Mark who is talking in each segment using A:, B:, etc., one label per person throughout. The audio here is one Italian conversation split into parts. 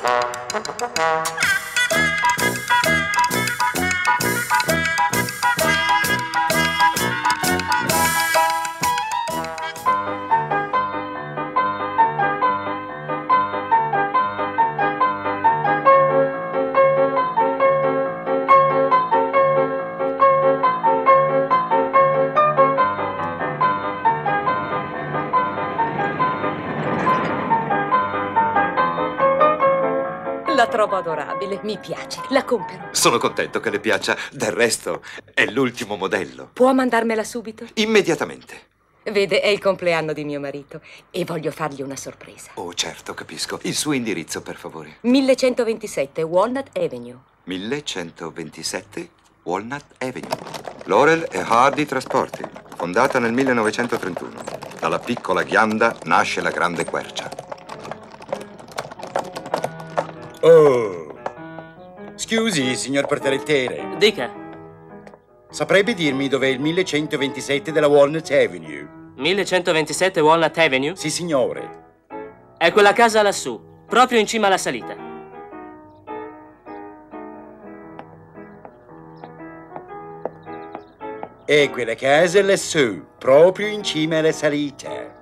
A: La trovo adorabile, mi piace, la compro.
B: Sono contento che le piaccia. Del resto, è l'ultimo modello.
A: Può mandarmela subito?
B: Immediatamente.
A: Vede, è il compleanno di mio marito e voglio fargli una sorpresa.
B: Oh, certo, capisco. Il suo indirizzo, per favore.
A: 1127 Walnut Avenue.
B: 1127 Walnut Avenue. Laurel e Hardy Trasporti. Fondata nel 1931. Dalla piccola ghianda nasce la grande quercia.
C: Oh, scusi, signor portalettere.
D: Dica.
C: Saprebbe dirmi dov'è il 1127 della Walnut Avenue?
D: 1127 Walnut Avenue?
C: Sì, signore.
D: È quella casa lassù, proprio in cima alla salita.
C: È quella casa lassù, proprio in cima alla salita.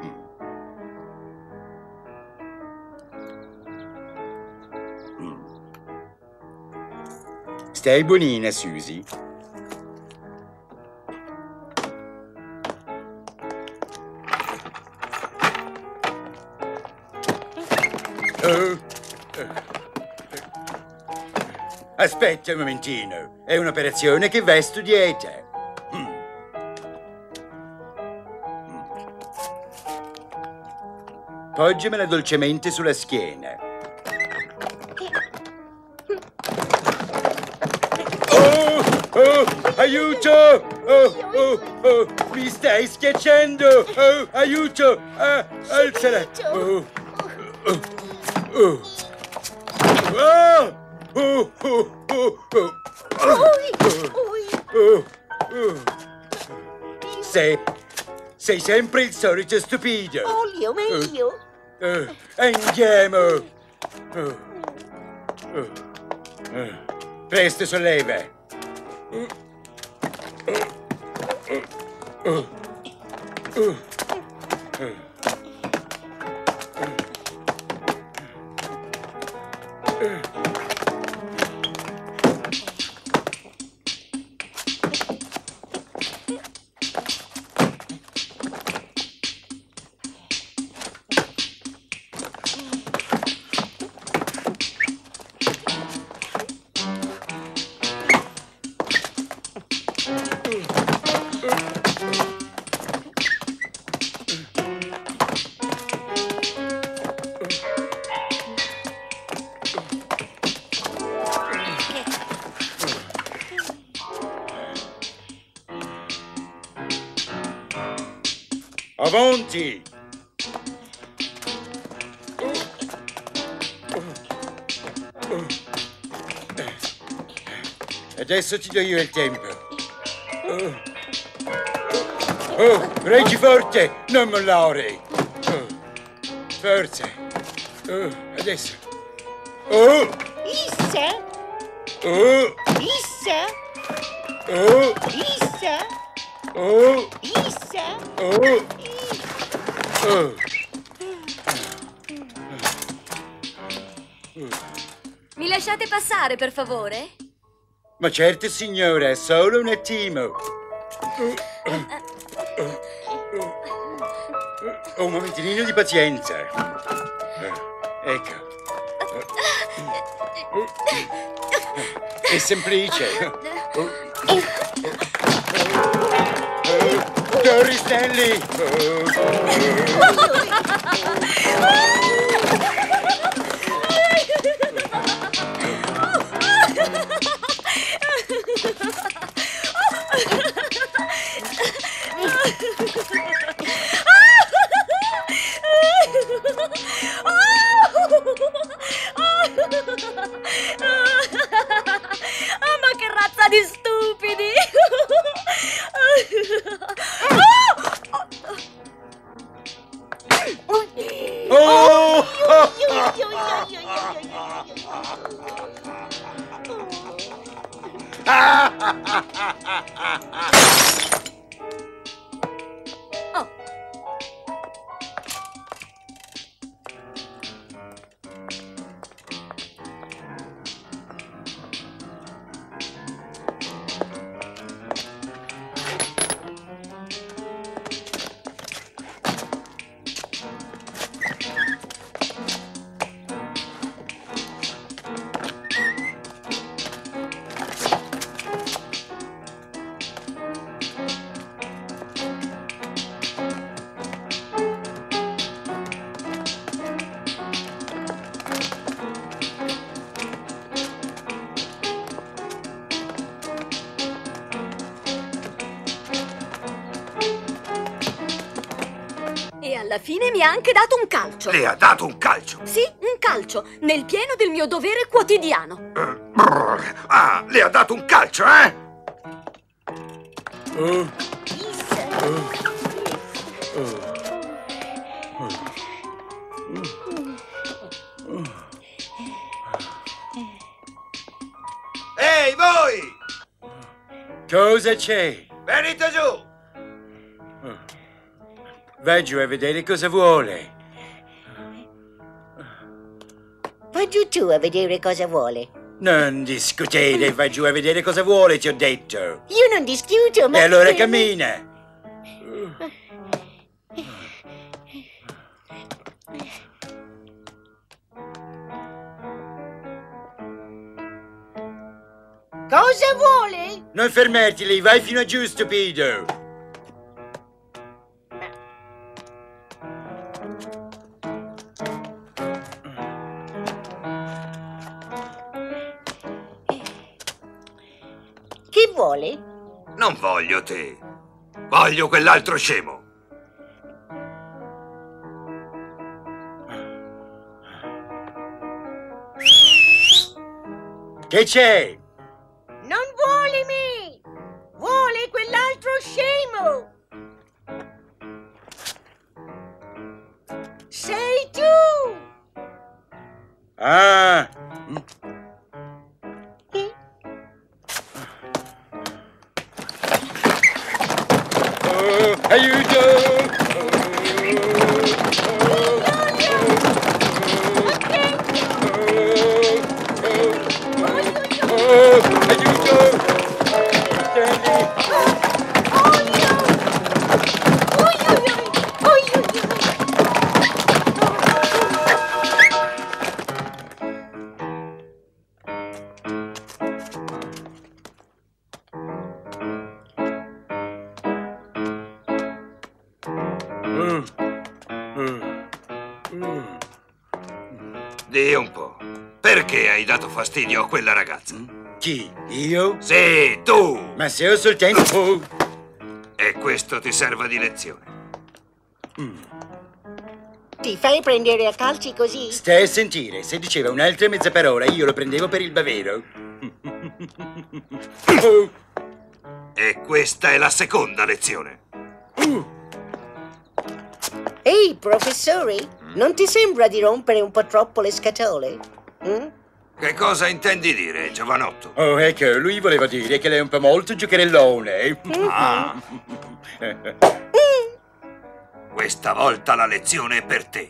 C: Stai buonina, Susie. Aspetta un momentino. È un'operazione che va studiata. Poggiamela dolcemente sulla schiena. Oh, aiuto! Oh, mi stai schiacciando! Oh, aiuto! Alzala! Sei sempre il solito stupido!
E: Olio, meglio!
C: Andiamo! Presto, solleva! Avanti! Adesso ti do io il tempo. Reggi forte, non mollare. Forza. Adesso.
E: Issa? Issa? Issa? Issa?
F: Mi lasciate passare, per favore?
C: Ma certo, signora, solo un attimo. Un momentinino di pazienza. Ecco. È semplice. Doris Stanley!
F: Ma che razza di stupidi!
C: Oh!
F: Oh, e alla fine mi ha anche dato un calcio.
B: Le ha dato un calcio.
F: Sì, un calcio, nel pieno del mio dovere quotidiano.
B: Ah, le ha dato un calcio, eh? Ehi, voi!
C: Cosa c'è?
B: Venite giù!
C: Va giù a vedere cosa vuole.
E: Va giù tu a vedere cosa vuole.
C: Non discutete, va giù a vedere cosa vuole, ti ho detto.
E: Io non discuto, ma...
C: E allora cammina.
E: Cosa vuole?
C: Non fermarti lì, vai fino a giù, stupido.
E: Che vuole?
B: Non voglio te. Voglio quell'altro scemo.
C: Che c'è?
E: Non vuole me! Vuole quell'altro scemo! Sei tu!
C: Ah! Oh, aiuto! Aiuto!
B: Dì un po', perché hai dato fastidio a quella ragazza?
C: Chi? Io?
B: Sì, tu!
C: Ma se ho soltanto...
B: E questo ti serva di lezione.
E: Ti fai prendere a calci così?
C: Stai a sentire, se diceva un'altra mezza parola io lo prendevo per il bavero.
B: E questa è la seconda lezione.
E: Ehi, professore, non ti sembra di rompere un po' troppo le scatole?
B: Che cosa intendi dire, giovanotto?
C: Oh, ecco, lui voleva dire che lei è un po' molto giocherellone.
B: Ah. Questa volta la lezione è per te.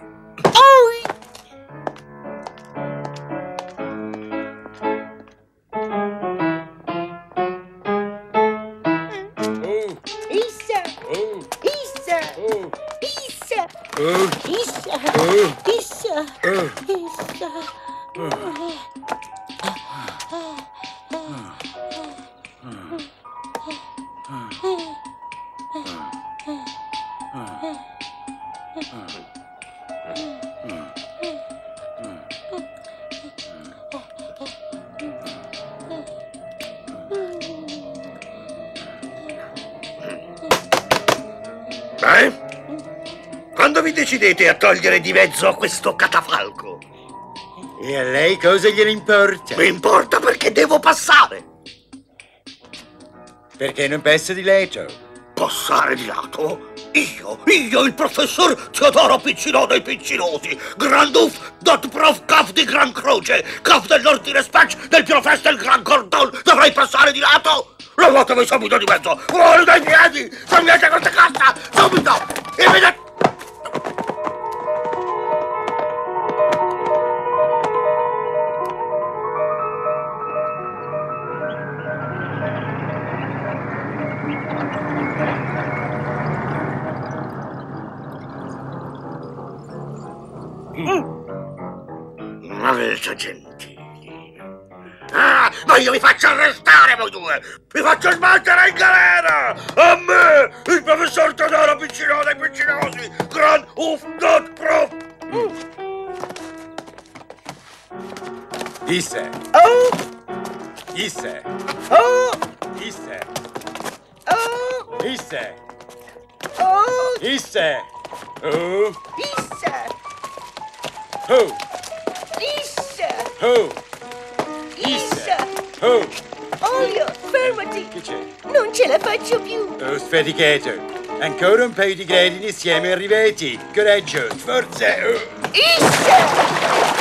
E: Issa! Issa! Issa! Issa! Issa! Issa!
G: Quando vi decidete a togliere di mezzo a questo catafalco?
C: E a lei cosa gliene importa?
G: Mi importa perché devo passare.
C: Perché non passa di lato?
G: Passare di lato? Io, il professor Teodoro Piccino dei Piccinosi, Granduf, dot prof, cap di Gran Croce, cap dell'ordine spec del Pirofest del Gran Cordon, dovrei passare di lato? Lavatevi subito di mezzo, fuori dai piedi, togliete questa cassa, subito, immediatamente. Malta gentili. Ah, ma io vi faccio arrestare voi due! Vi faccio sbattere in galera! A me, il professor Teodoro Piccino dei Piccinosi, Grand Uf Dot Prof!
C: Disse.
E: Oh!
C: Disse.
E: Oh!
C: Disse.
E: Oh!
C: Disse.
E: Oh!
C: Disse. Oh.
E: Issa!
C: Oh.
E: Issa!
C: Oh.
E: Issa!
C: Oh.
E: Olio, fermati!
C: Che c'è?
E: Non ce la faccio più!
C: Oh, sfaticato. Ancora un paio di gradini insieme arrivati. Coraggio, sforza. Oh.
E: Issa!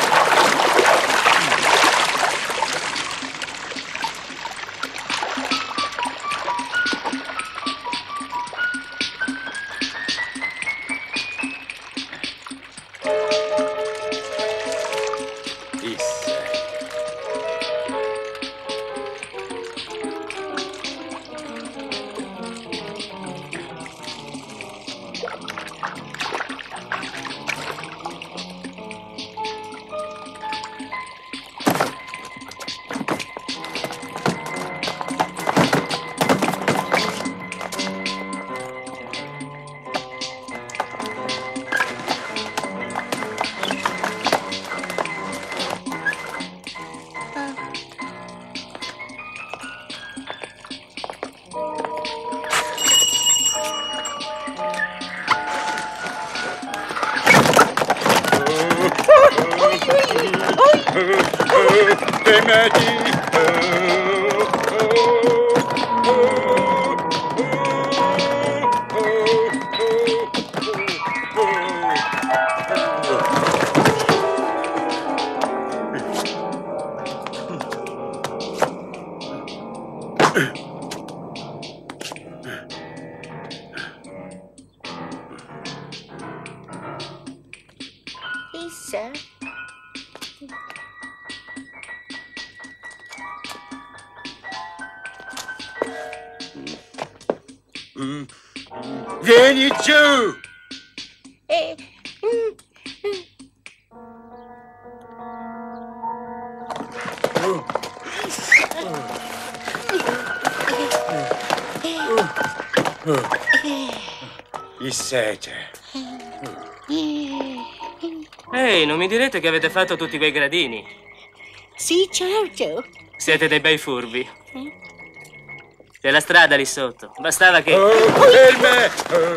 E: Issa?
C: Vieni giù! Il sete.
D: Ehi, non mi direte che avete fatto tutti quei gradini?
E: Sì, certo.
D: Siete dei bei furbi. C'è la strada lì sotto. Bastava che...
C: Oh, ferme!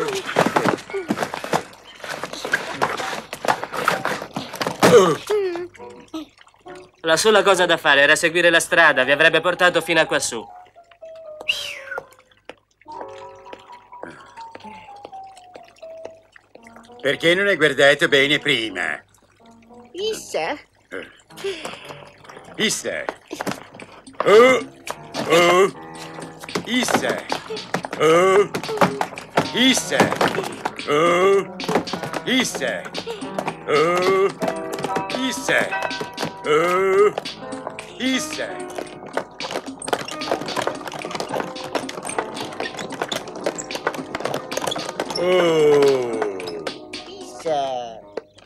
D: La sola cosa da fare era seguire la strada, vi avrebbe portato fino a quassù.
C: Perché non hai guardato bene prima?
E: Issa?
C: Issa. Oh. Oh. Issa. Oh. Issa. Oh. Issa. Oh. Issa. Oh. Issa. Oh.
E: Issa.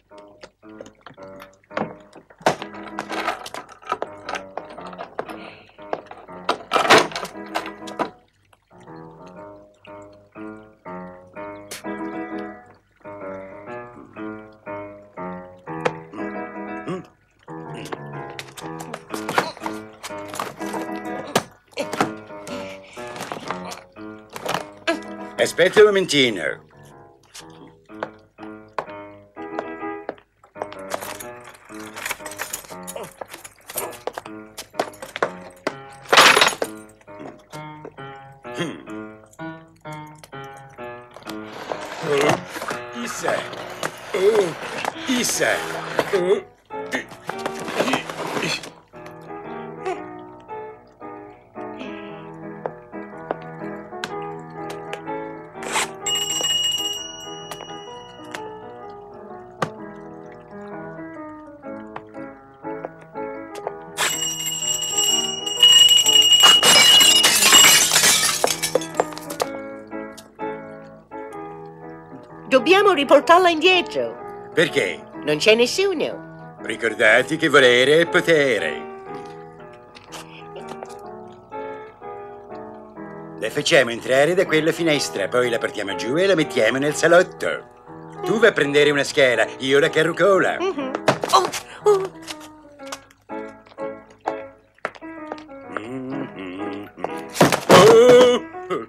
C: Aspetta un momentino. Issa. Issa.
E: Dobbiamo riportarla indietro.
C: Perché?
E: Non c'è nessuno.
C: Ricordati che volere è potere. La facciamo entrare da quella finestra, poi la portiamo giù e la mettiamo nel salotto. Tu vai a prendere una scala, io la carrucola.
E: Oh, oh.
C: Oh!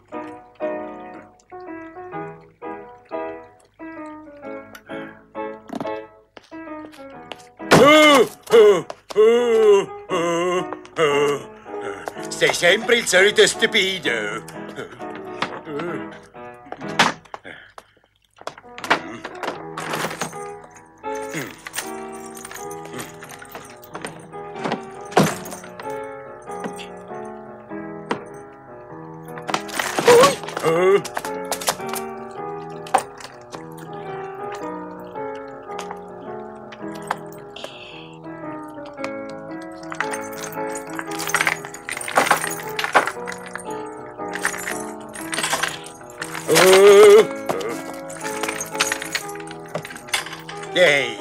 C: Sei sempre il solito stupido. Ehi!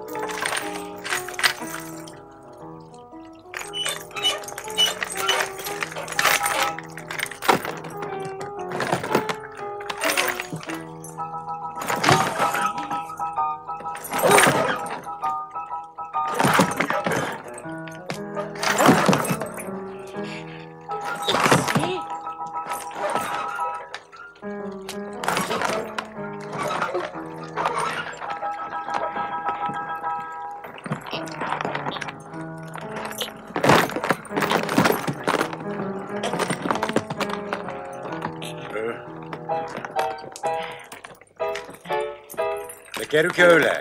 C: La carrucola.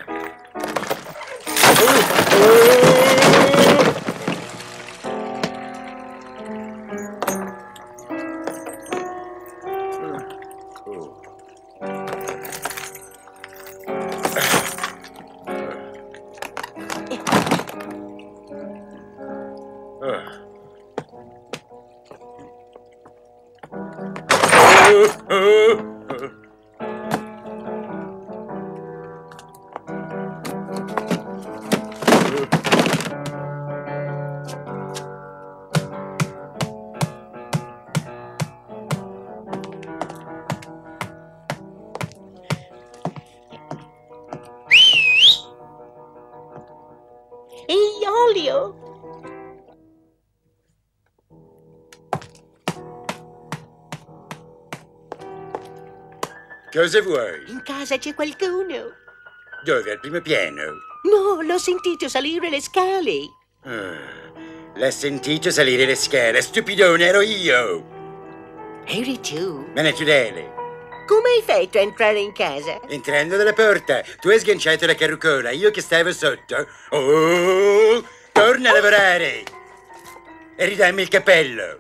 E: Ehi, olio!
C: Cosa vuoi?
E: In casa c'è qualcuno.
C: Dove? Al primo piano?
E: No, l'ho sentito salire le scale.
C: L'ha sentito salire le scale. Stupidone, ero io.
E: Eri tu?
C: Ma naturale.
E: Come hai fatto a entrare in casa?
C: Entrando dalla porta, tu hai sganciato la carrucola, io che stavo sotto. Oh, torna a lavorare. E ridammi il cappello.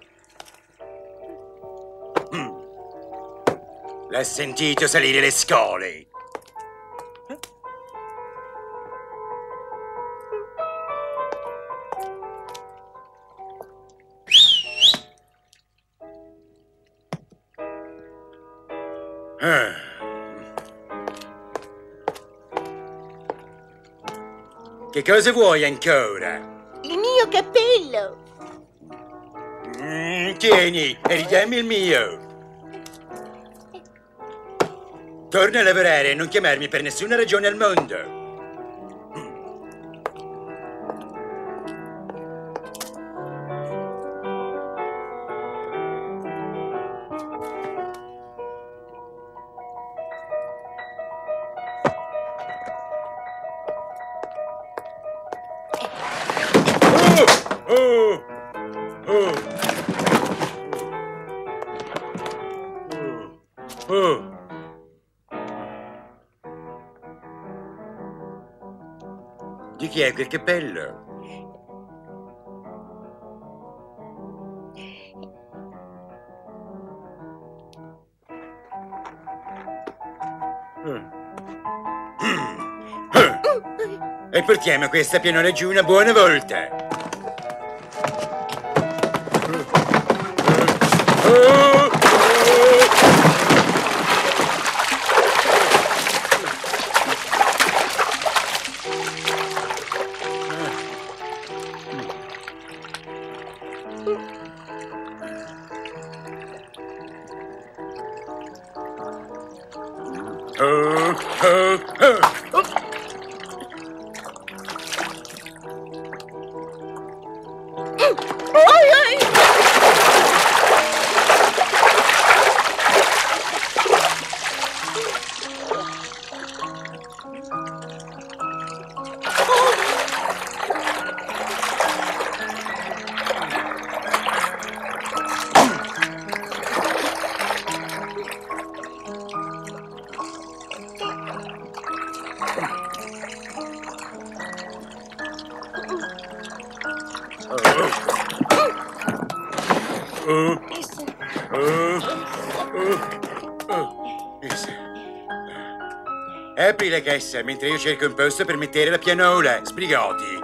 C: L'ha sentito salire le scale. Che cosa vuoi ancora?
E: Il mio cappello!
C: Tieni e ridammi il mio. Torna a lavorare e non chiamarmi per nessuna ragione al mondo. Chi è quel cappello? E portiamo questa pianola giù una buona volta. Apri la cassa mentre io cerco un posto per mettere la pianola. Sbrigati.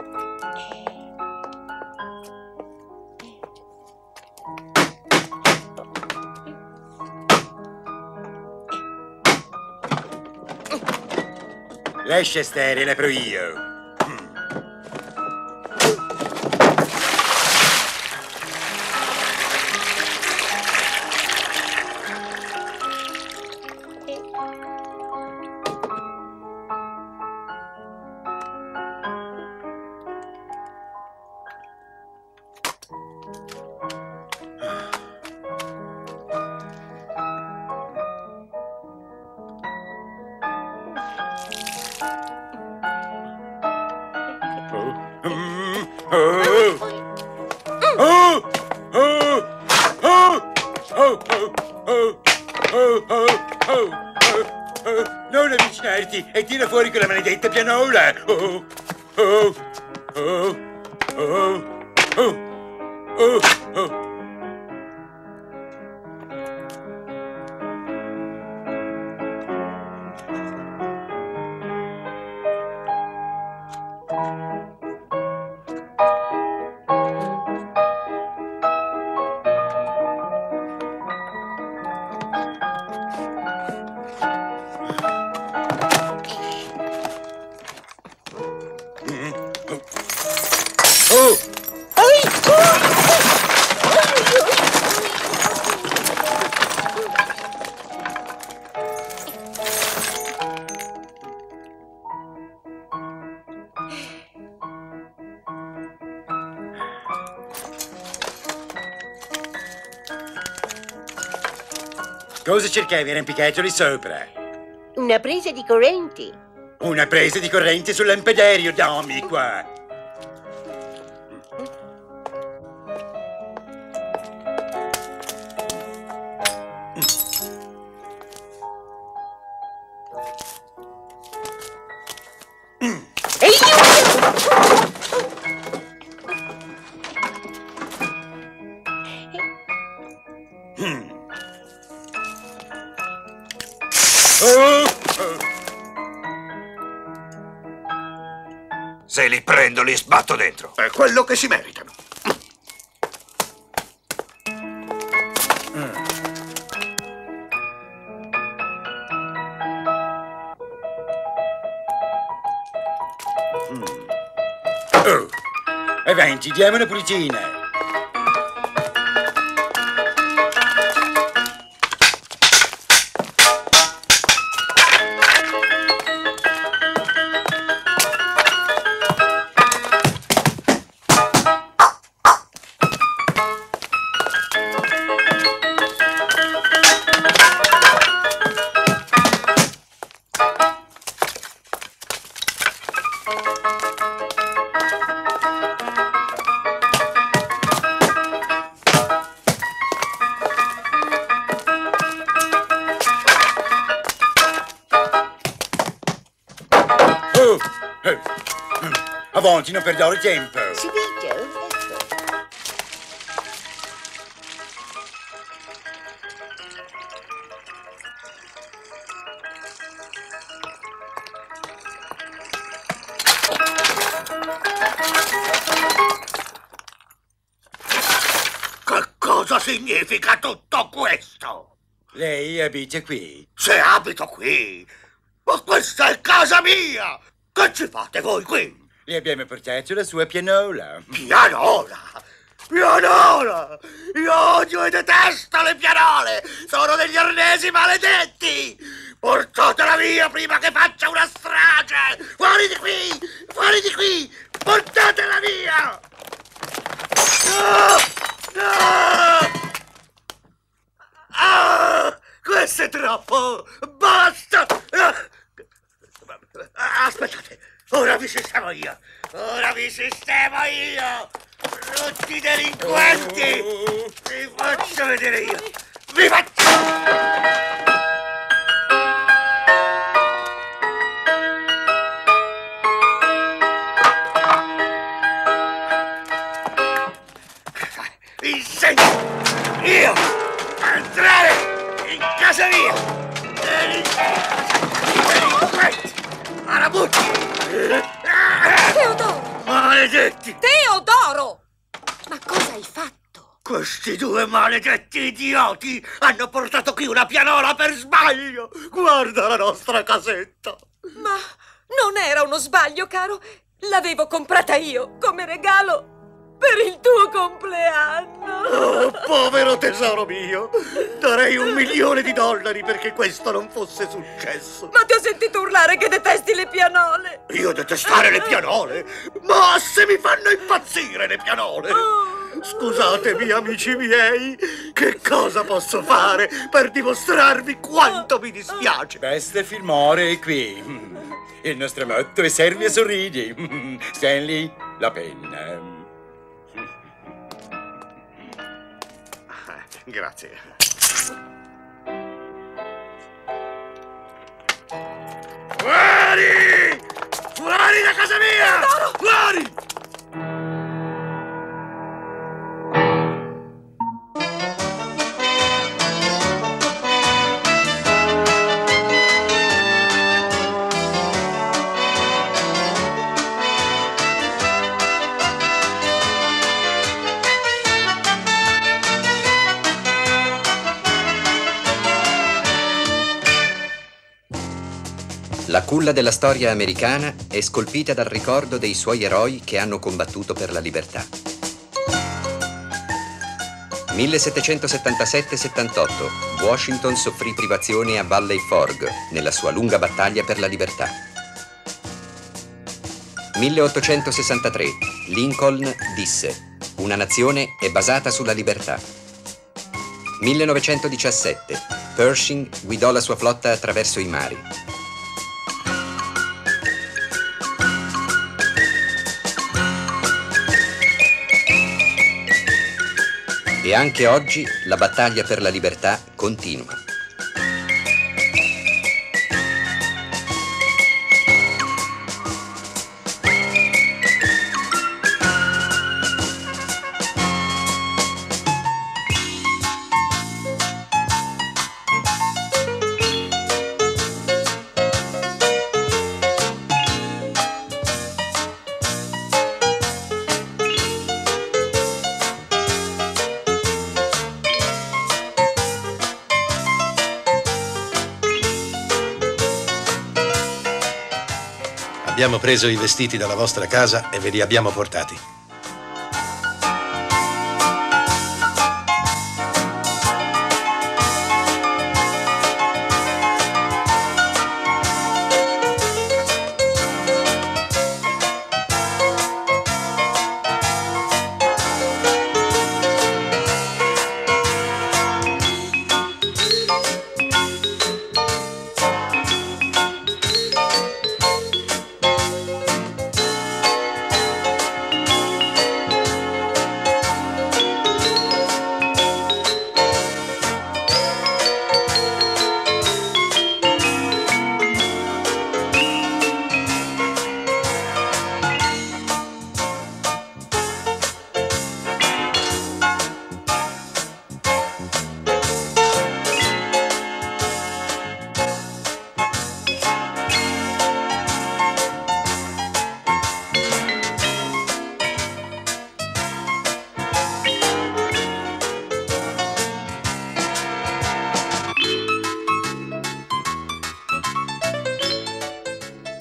C: Lascia stare, l'apro io. Non avvicinarti e tira fuori quella maledetta pianola! Cosa cercavi arrampicato lì sopra?
E: Una presa di correnti.
C: Una presa di corrente sul lampadario, dammi qua!
B: Se li prendo, li sbatto dentro.
G: È quello che si meritano.
C: Avanti, diamo una pulitina. Avanti, non perdiamo tempo.
E: Subito, ecco.
G: Che cosa significa tutto questo?
C: Lei abita qui?
G: Se abito qui? Ma questa è casa mia! Che ci fate voi qui?
C: Le abbiamo portato la sua pianola.
G: Pianola! Pianola! Io odio e detesto le pianole! Sono degli arnesi maledetti! Portatela via prima che faccia una strage! Fuori di qui! Fuori di qui! Portatela via! No! No! Ah! Questo è troppo! Basta! Aspettate! Ora vi sistemo io! Ora vi sistemo io! Brutti delinquenti! Vi faccio vedere io! Vi faccio... Vi insegno io a entrare in casa mia! Delinquenti! Marabutti!
A: Teodoro!
G: Maledetti!
A: Teodoro! Ma cosa hai fatto?
G: Questi due maledetti idioti hanno portato qui una pianola per sbaglio! Guarda la nostra casetta!
A: Ma non era uno sbaglio, caro. L'avevo comprata io come regalo per il tuo compleanno.
G: Oh, povero tesoro mio! Darei $1.000.000 perché questo non fosse successo!
A: Ma ti ho sentito urlare che detesti le pianole.
G: Io detestare le pianole? Ma se mi fanno impazzire le pianole! Scusatemi, amici miei, che cosa posso fare per dimostrarvi quanto mi dispiace?
C: Basta filmare qui. Il nostro motto è servi e sorridi. Stanley, la penna.
G: Grazie. Fuori! Fuori da casa mia! Fuori!
H: La culla della storia americana è scolpita dal ricordo dei suoi eroi che hanno combattuto per la libertà. 1777-78, Washington soffrì privazioni a Valley Forge nella sua lunga battaglia per la libertà. 1863, Lincoln disse: "Una nazione è basata sulla libertà". 1917, Pershing guidò la sua flotta attraverso i mari. E anche oggi la battaglia per la libertà continua.
I: Abbiamo preso i vestiti dalla vostra casa e ve li abbiamo portati.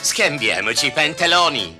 J: Scambiamoci i pantaloni.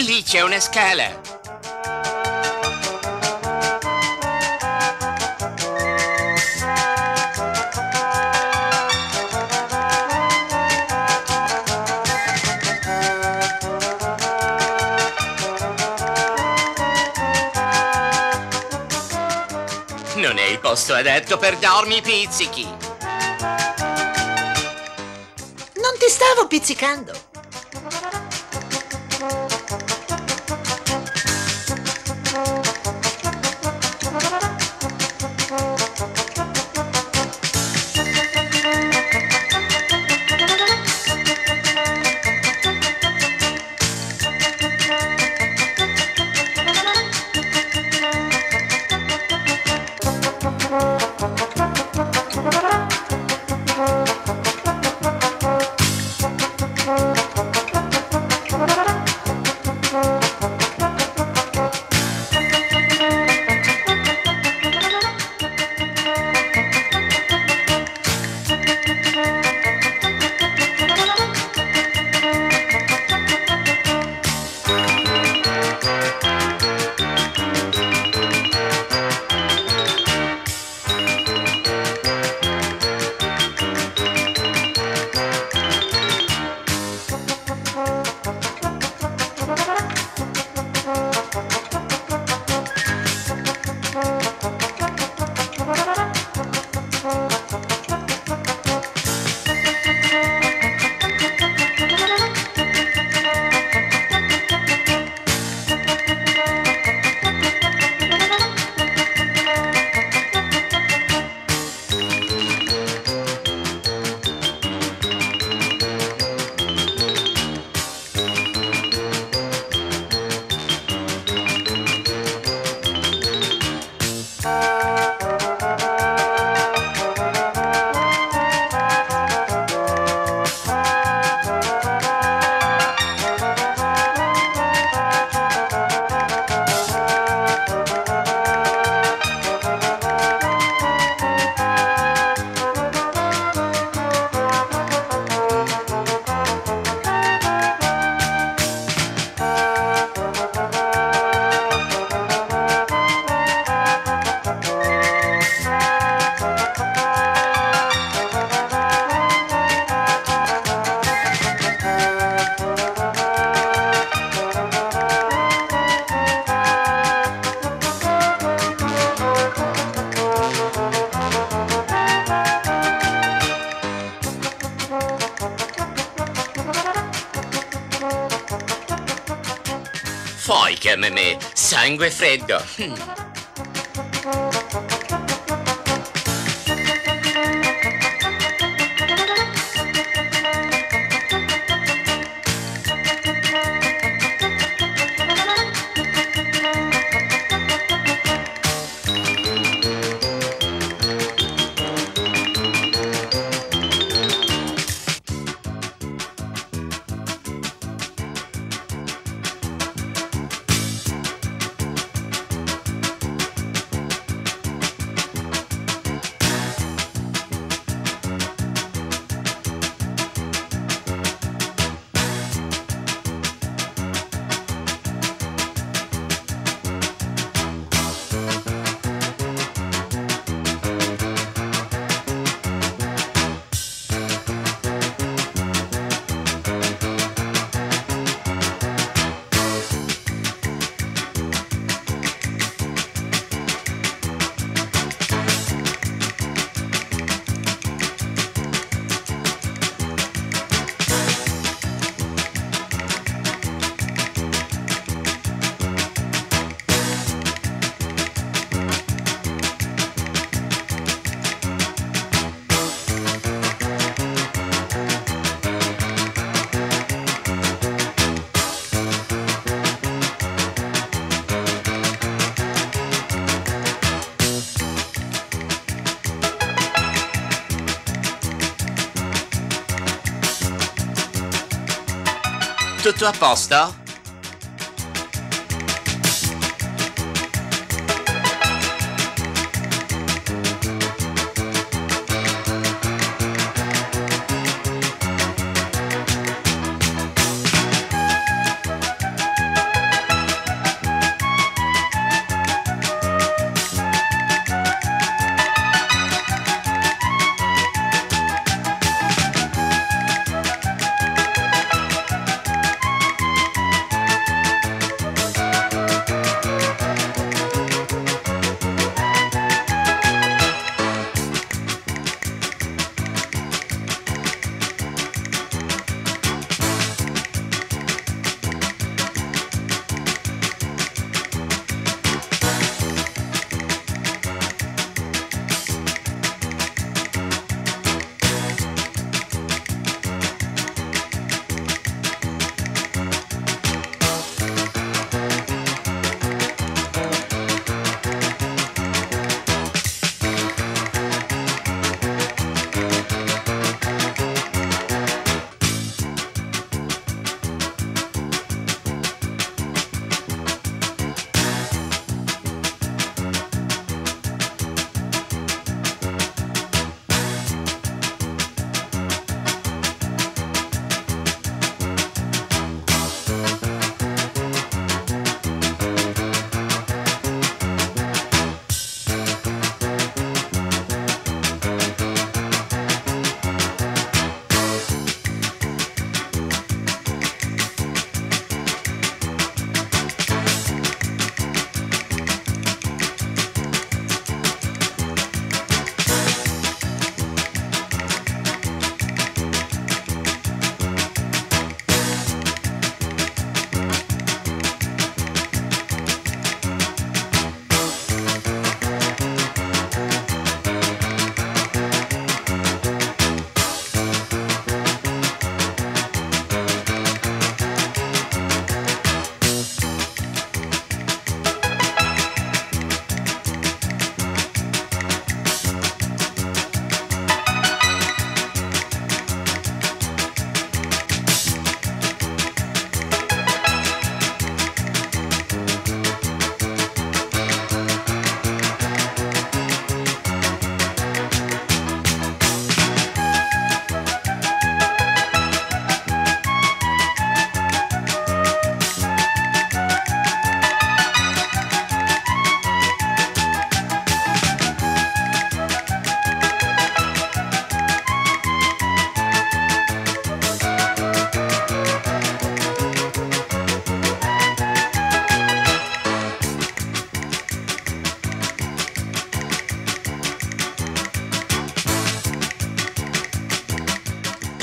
J: Lì c'è una scala. Non è il posto adatto per darmi pizzichi.
K: Non ti stavo pizzicando.
J: Poi che me, sangue freddo. Tutto a posto?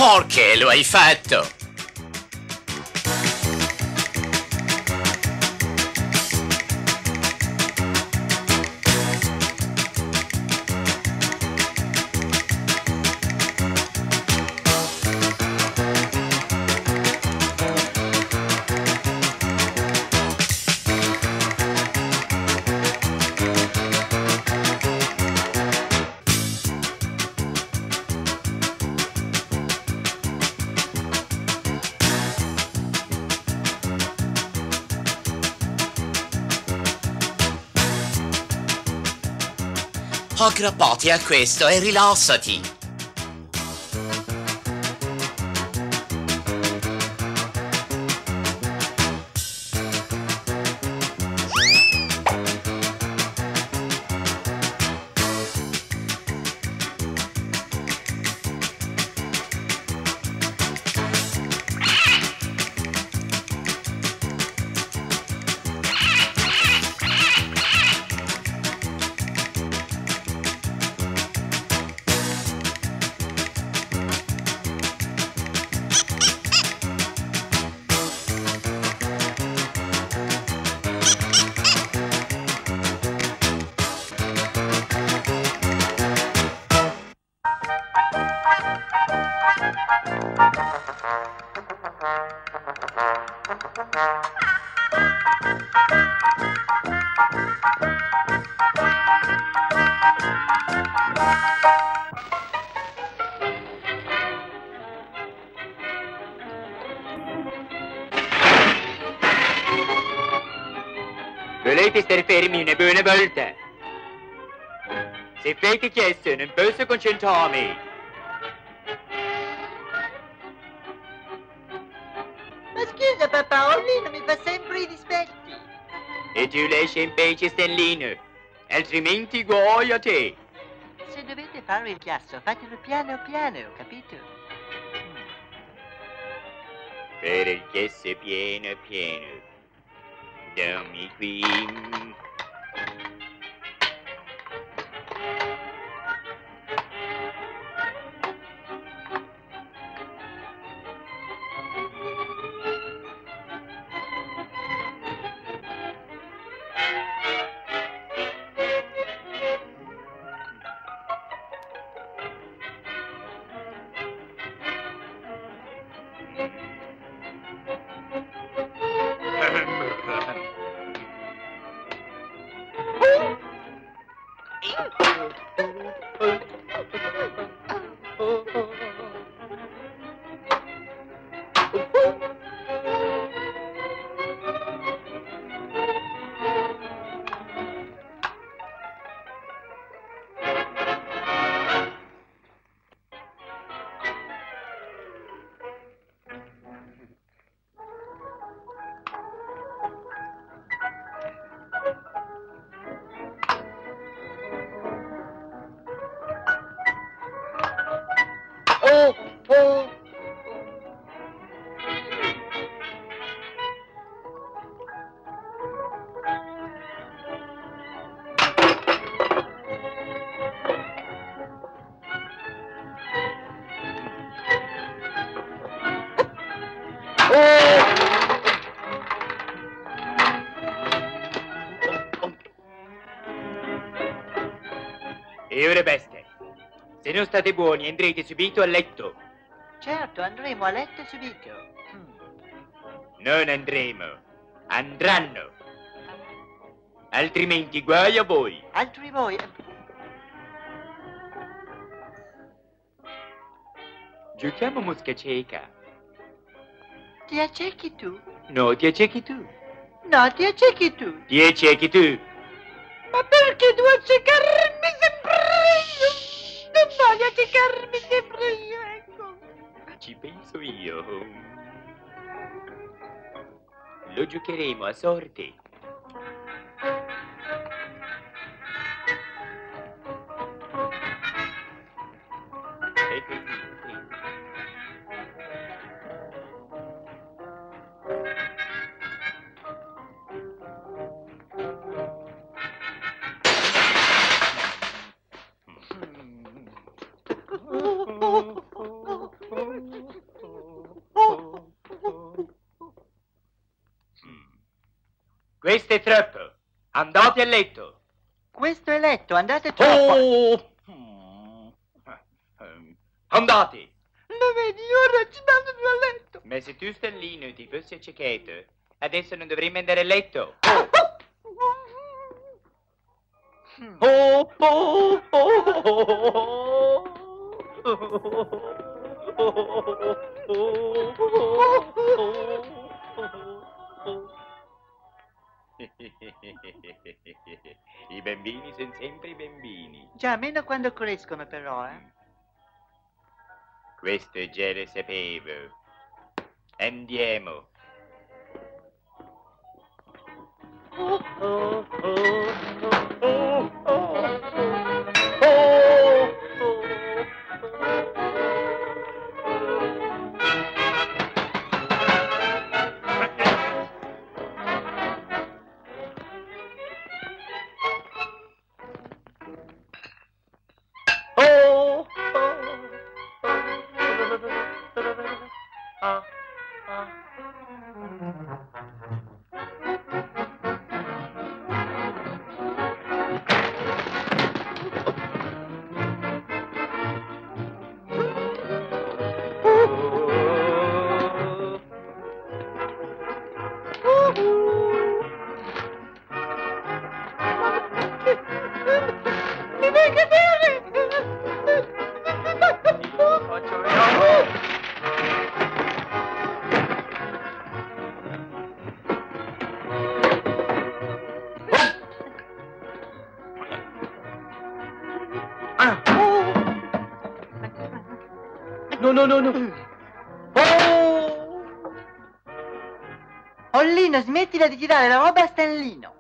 J: Perché lo hai fatto? Aggrappati a questo e rilassati.
L: Volete stare fermi una buona volta? Se fate chiesto non posso concentrarmi.
K: Ma scusa papà, Orlino mi fa sempre i dispetti.
L: E tu lascia in pace Stanlino, altrimenti guai a te.
K: Se dovete fare il chiasso, fatelo piano piano, capito?
L: Per il chiasso piano piano. Dammi qui. E ora basta. Se non state buoni andrete subito a letto.
K: Certo, andremo a letto subito.
L: Non andremo. Andranno. Altrimenti guai a voi.
K: Altri voi.
L: Giochiamo mosca cieca.
K: Ti accechi tu?
L: No, ti accechi tu.
K: No, ti accechi tu.
L: Ti accechi tu.
K: Ma perché tu accecarmi sempre io? Non voglio accecarmi sempre io, ecco.
L: Ci penso io. Lo giocheremo a sorte. Questo è troppo. Andate a letto.
M: Questo è letto, andate troppo.
L: Oh! Andate.
K: Lo vedi, ora ci mandano a letto.
L: Ma se tu Stellino ti fossi accecato, adesso non dovremmo andare a letto. Oh, oh, oh, I bambini sono sempre i bambini.
M: Già, meno quando crescono però,
L: Questo già lo sapevo. Andiamo.
M: No. Ollino, smettila di tirare la roba a Stellino.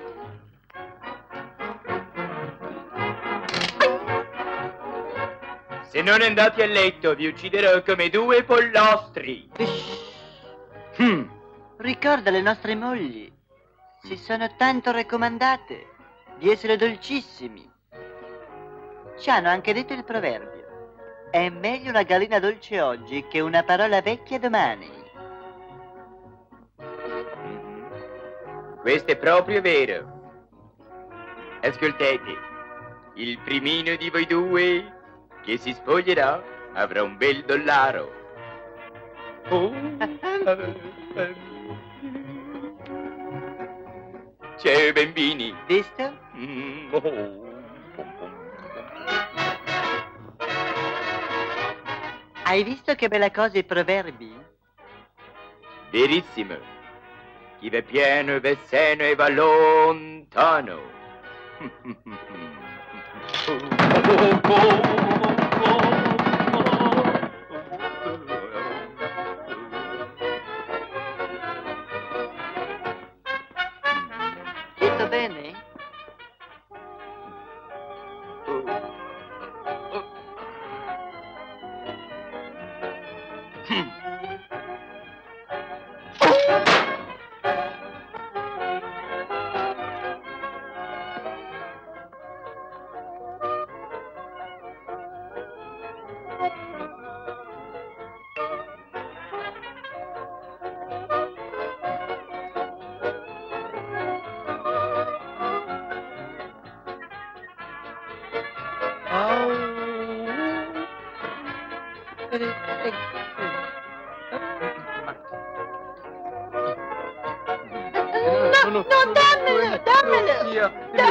L: Se non andate a letto, vi ucciderò come 2 pollostri.
M: Ricorda le nostre mogli. Si sono tanto raccomandate di essere dolcissimi. Ci hanno anche detto il proverbio. È meglio una gallina dolce oggi che una parola vecchia domani.
L: Questo è proprio vero. Ascoltate, il primino di voi 2 che si spoglierà avrà un bel dollaro. Ciao bambini.
M: Visto? Hai visto che bella cosa i proverbi?
L: Verissimo. Chi va piano va sano e va lontano.
M: Tutto bene?
K: No, dammelo!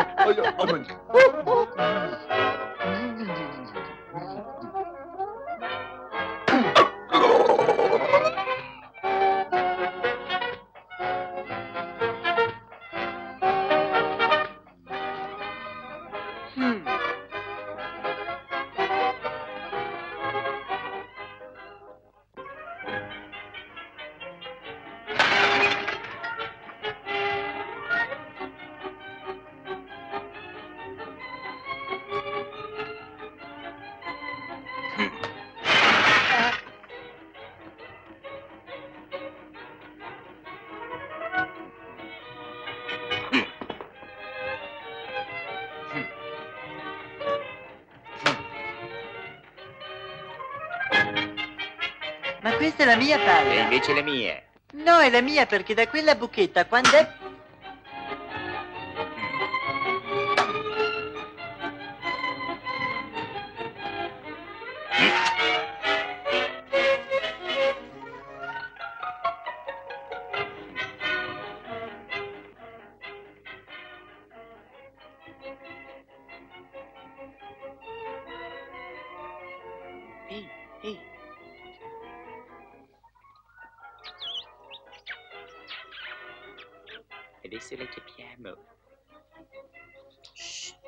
K: Ma questa è la mia palla.
L: E invece la mia.
M: No, è la mia perché da quella buchetta quando è...
L: Ehi, ehi. Adesso la chiappiamo. Shh.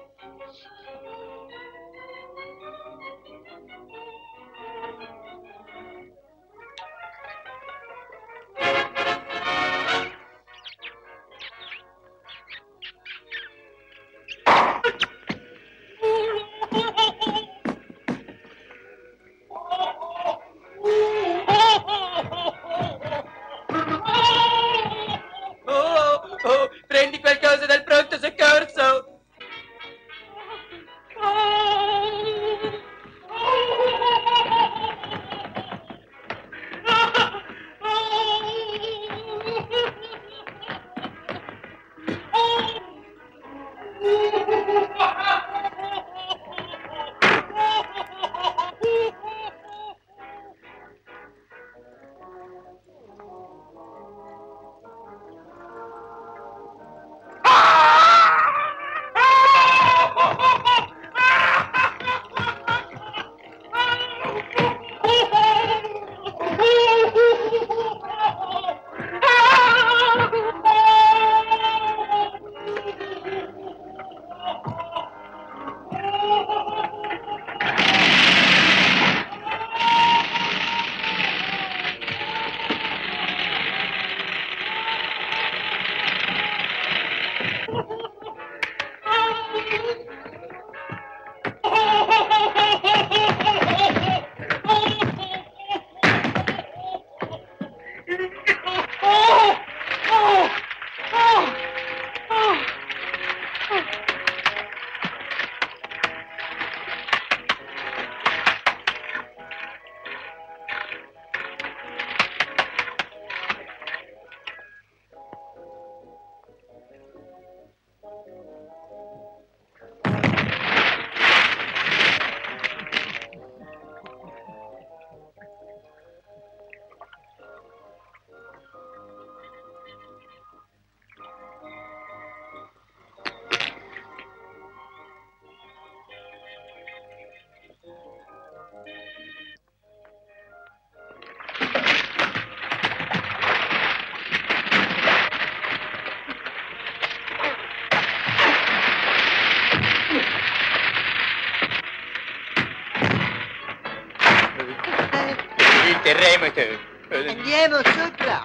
J: Oh, prendi qualcosa dal pronto soccorso! Il terremoto!
M: Andiamo sopra!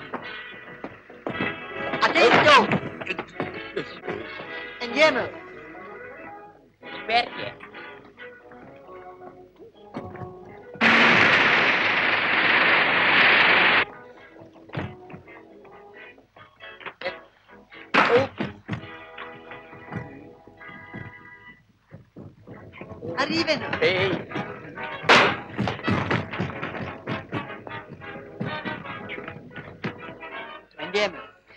M: Attento! Andiamo!
L: Perché?
M: Arrivano!
L: Ehi!
M: Andiamo!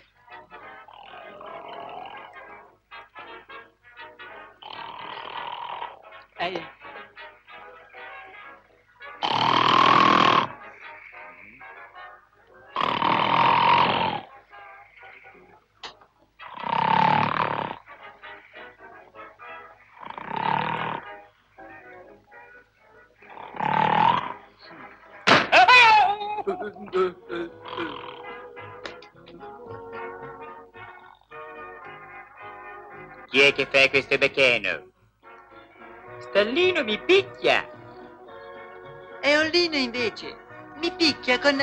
L: Chi è che fa questo baccano? Stallino mi picchia!
M: È Ollino invece! Mi picchia con...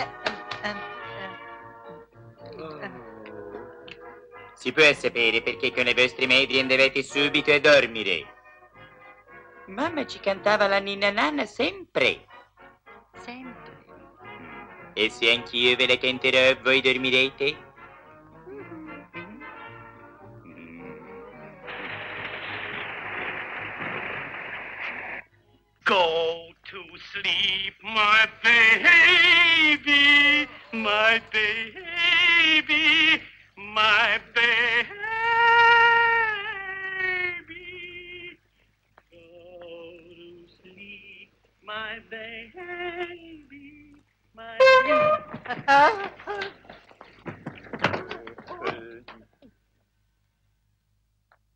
L: Si può sapere perché con le vostre madri andavate subito a dormire? Mamma ci cantava la ninna nanna sempre.
M: Sempre.
L: E se anch'io ve la canterò, voi dormirete?
N: Go to sleep, my baby, my baby, my baby. Go to sleep, my baby, my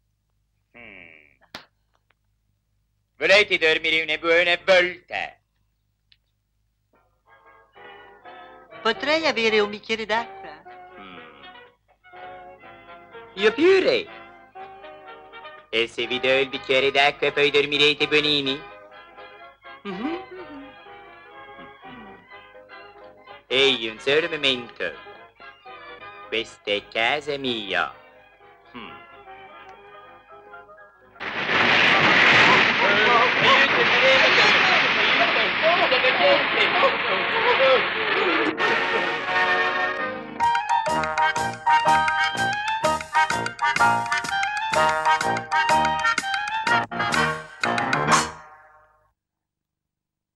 L: Volete dormire una buona volta?
M: Potrei avere un bicchiere d'acqua?
L: Io pure. E se vi do il bicchiere d'acqua poi dormirete buonini? Ehi, un solo momento. Questa è casa mia.